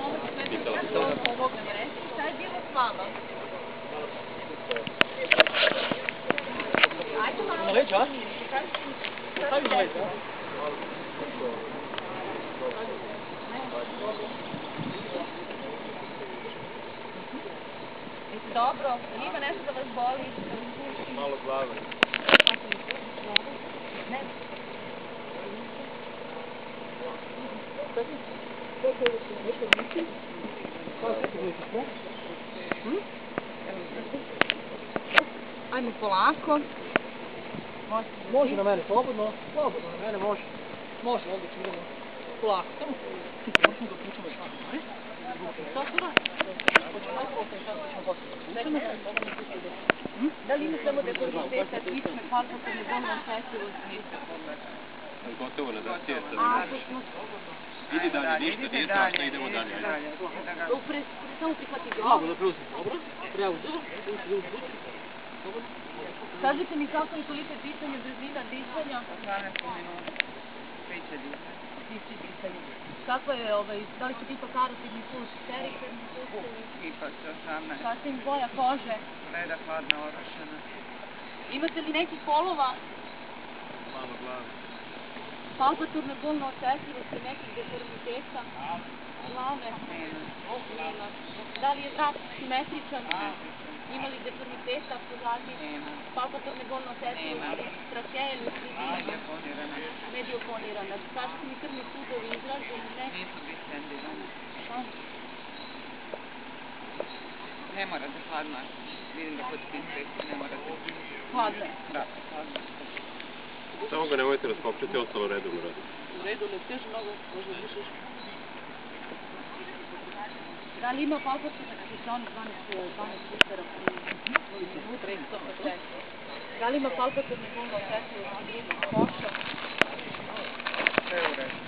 Šta je bilo s vama? Ajde malo. Na leđa, a? Stavi na leđa. Dobro, ima nešto da vas boli? Malo glave. Ne. Ajmo polako. Može na mene, slobodno, slobodno na mene može. Može, ovdje ću idemo. Polako, samo možemo da pučamo još tako, ne? Da li mislimo da je konzistenta tične palpatorne bolne osjetljivosti? Gotovo na dacije, sad ne Idi dalje, ništa, nije strašno, idemo dalje. Samo prihvati ga. Slabo da preuzim, dobro? Preuzim. Kažite mi kako je toliko disanje, brzina disanja? 12 minuta. Piće disanje. Kako je, da li će biti karotivni puls, periferni puls? Ipak se 18. Sasvim boja kože. Leda hladna, orošena. Imate li nekih polova? Malo glave. Palpatorne bolne osjetljivosti, nekih deformiteta? Glave? Nema. Da li je vrat simetričan? Ima li deformiteta pozadi? Nema. Palpatorne bolne osjetljivosti? Trakeja ili sredina? Medioponirana. Medioponirana. Kažete mi krvni sudovi izraženi? Ne? Nisu distendirane. Šta? Ne mora da hladno. Vidim da kod pincetu ne mora da Hladno je. Da, hladno. Samo ga nemojte raskopčiti, ostalo redovno radi. U redu, ne teže mnogo, možda više. Da li ima palpatorne, znači za onih 12 litera da li ima palpatorne bolne osjetljivosti drugog koša? Sve u redu.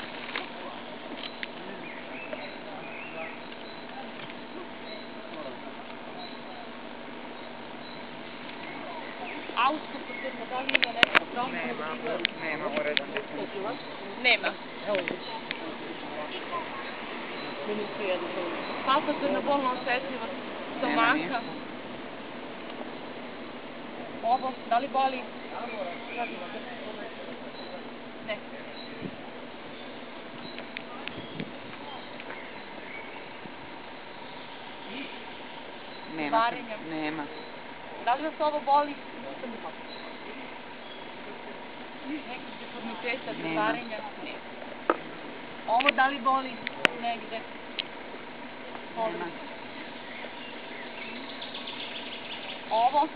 Auskultatorno, da li ima nešto promjena? Nema, uredan disanje. Nema. Palpatorna bolna osjetljivost stomaka. Ovo, da li boli? Ne. Nema. Varenja. Nema. Da li vas ovo boli? Nekih deformiteta, zaparenja? Ne. Ovo da li boli negde? Nema. Ovo?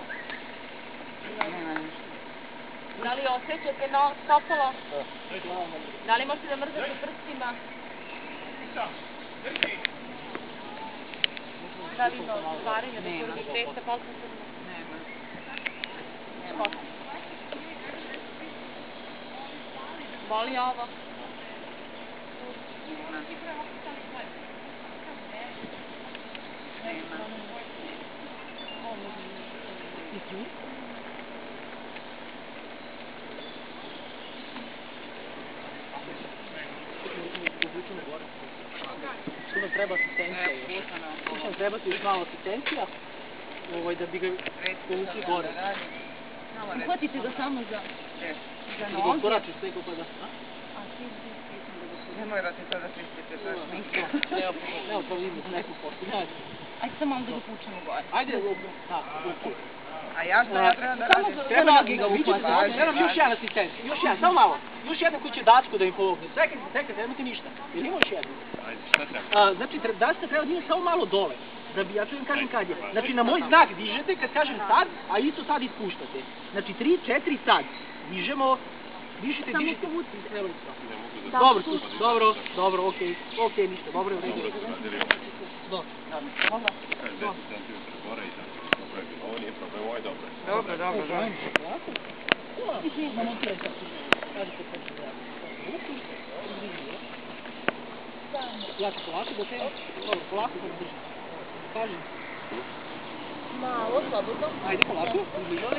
Nema ništa. Da li osjećate stopala? Da li možete da mrzate prstima? Da li ima varenja, deformiteta, palpatorna? Nema. Nema. Boli ovo? Nema. Tu nam treba asistencija još. Tu nam treba još malo asistencija, da bi ga povukli gore. Uhvatite ga samo za Da noge. ga koračiš preko pa da... Ne morate to da pričete, to je šminka. Evo to vidim neku posljednju. Ajde samo malo da ga pučemo gore. Ajde, ok. A ja šta ja treba da radim? Treba nam još jedan asistent. Još jedan, samo malo. Još jedan koji će Dačko da mi pomogne. Čekajte, nemojte ništa. Jel ima još jedan? Ajde, šta treba? Znači, Dačka treba da ide samo malo dole. Da bi ja čujem kažem kad je. Znači, na moj znak dižete kad kažem sad, a isto sad ispuštate. Znači, 3, 4, sad. Dižemo. Dižite. Dobro, okej, ništa, dobro je u redu. Dobro. Kažeš 10 cm gore i tako. Ovo nije problem, ovo je dobro. Dobro. Ja ću polako da te... Dobro, polako da držim. Kažem. Malo, slobodno. Ajde, polako, uzbližali.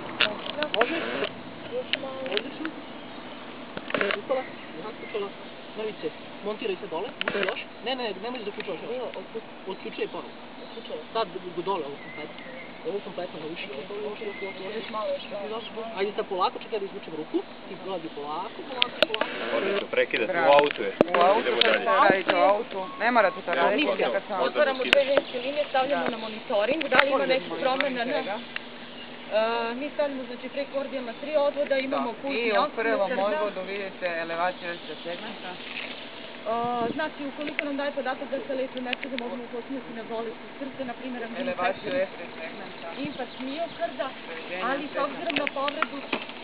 Može? Još malo. Odlično. Upala. Mrvice, montiraj se dole, buci još. Ne, nemoj da uključavaš još. Otključaj ponovno. Sad dole, ovo kompletno. Ovo kompletno na uši. Još malo, još malo. Ajde sad polako, čekaj da izvučem ruku. Ti prolazi polako. Odlično, prekidate u autu je. U autu, kad se radite u autu. Ne morate to raditi. Otvaramo dve veće linije, stavljamo na monitoring, da li ima nekih promjena, ne. Mi stavljamo, znači, prekordijalna 3 odvoda, imamo pulsni I u okno, prvom srda. odvodu vidite elevaciju većeg segmenta. Znači, ukoliko nam daje podatak da se lepi merkeza, možemo upotpuniti na bolesti srca, na primjer, Elevaciju većeg segmenta. infarkt miokarda, ali s obzirom na povredu